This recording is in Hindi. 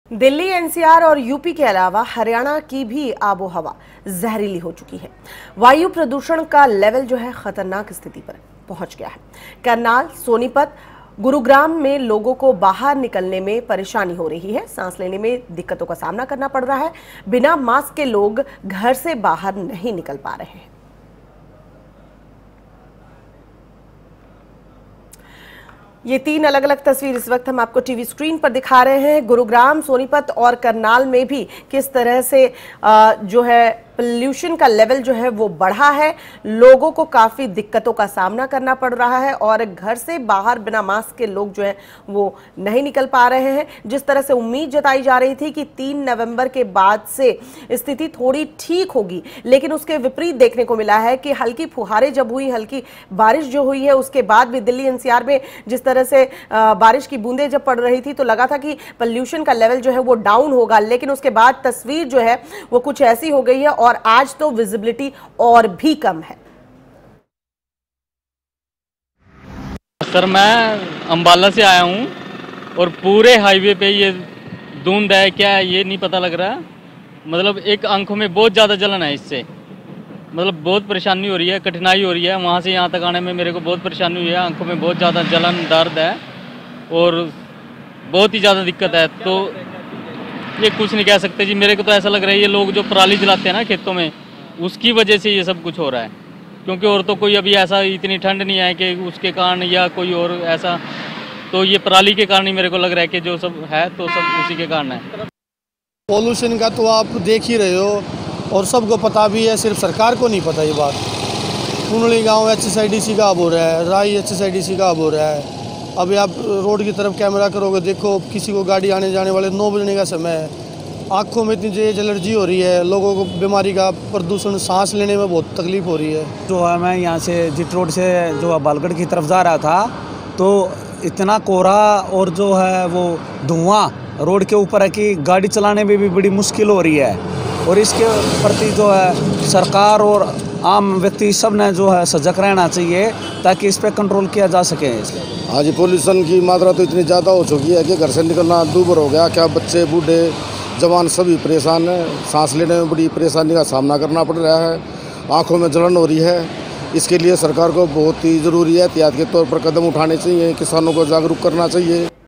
दिल्ली, एनसीआर और यूपी के अलावा हरियाणा की भी आबो हवा जहरीली हो चुकी है। वायु प्रदूषण का लेवल जो है खतरनाक स्थिति पर पहुंच गया है। करनाल, सोनीपत, गुरुग्राम में लोगों को बाहर निकलने में परेशानी हो रही है। सांस लेने में दिक्कतों का सामना करना पड़ रहा है। बिना मास्क के लोग घर से बाहर नहीं निकल पा रहे हैं। ये तीन अलग अलग तस्वीर इस वक्त हम आपको टीवी स्क्रीन पर दिखा रहे हैं। गुरुग्राम, सोनीपत और करनाल में भी किस तरह से जो है पोल्यूशन का लेवल जो है वो बढ़ा है। लोगों को काफ़ी दिक्कतों का सामना करना पड़ रहा है और घर से बाहर बिना मास्क के लोग जो है वो नहीं निकल पा रहे हैं। जिस तरह से उम्मीद जताई जा रही थी कि 3 नवंबर के बाद से स्थिति थोड़ी ठीक होगी, लेकिन उसके विपरीत देखने को मिला है कि हल्की फुहारें जब हुई, हल्की बारिश जो हुई है, उसके बाद भी दिल्ली एनसीआर में जिस तरह से बारिश की बूंदें जब पड़ रही थी तो लगा था कि पोल्यूशन का लेवल जो है वो डाउन होगा, लेकिन उसके बाद तस्वीर जो है वो कुछ ऐसी हो गई है और आज तो विजिबिलिटी और भी कम है। सर, मैं अंबाला से आया हूं और पूरे हाईवे पे ये धुंध है, क्या है ये नहीं पता लग रहा। मतलब एक आंखों में बहुत ज़्यादा जलन है इससे, मतलब बहुत परेशानी हो रही है, कठिनाई हो रही है। वहाँ से यहाँ तक आने में मेरे को बहुत परेशानी हुई है। आंखों में बहुत ज़्यादा जलन, दर्द है और बहुत ही ज़्यादा दिक्कत है। तो ये कुछ नहीं कह सकते जी। मेरे को तो ऐसा लग रहा है ये लोग जो पराली जलाते हैं ना खेतों में, उसकी वजह से ये सब कुछ हो रहा है। क्योंकि और तो कोई अभी ऐसा इतनी ठंड नहीं है कि उसके कारण या कोई और ऐसा, तो ये पराली के कारण ही मेरे को लग रहा है कि जो सब है तो सब उसी के कारण है। पॉल्यूशन का तो आप देख ही रहे हो और सबको पता भी है, सिर्फ सरकार को नहीं पता ये बात। कुंडली गाँव HSIDC का अब हो रहा है, राई HSIDC का अब हो रहा है। अभी आप रोड की तरफ कैमरा करोगे, देखो किसी को गाड़ी आने जाने वाले 9 बजने का समय है, आँखों में इतनी तेज एलर्जी हो रही है, लोगों को बीमारी का, प्रदूषण, सांस लेने में बहुत तकलीफ हो रही है। जो है मैं यहाँ से जिट रोड से जो है बालगढ़ की तरफ जा रहा था तो इतना कोहरा और जो है वो धुआं रोड के ऊपर है कि गाड़ी चलाने में भी बड़ी मुश्किल हो रही है। और इसके प्रति जो है सरकार और आम व्यक्ति सब ने जो है सजग रहना चाहिए ताकि इस पर कंट्रोल किया जा सके। हाँ जी, पोल्यूशन की मात्रा तो इतनी ज़्यादा हो चुकी है कि घर से निकलना दूभर हो गया। क्या बच्चे, बूढ़े, जवान सभी परेशान हैं। सांस लेने में बड़ी परेशानी का सामना करना पड़ रहा है। आँखों में जलन हो रही है। इसके लिए सरकार को बहुत ही ज़रूरी है एहतियात के तौर पर कदम उठाने चाहिए, किसानों को जागरूक करना चाहिए।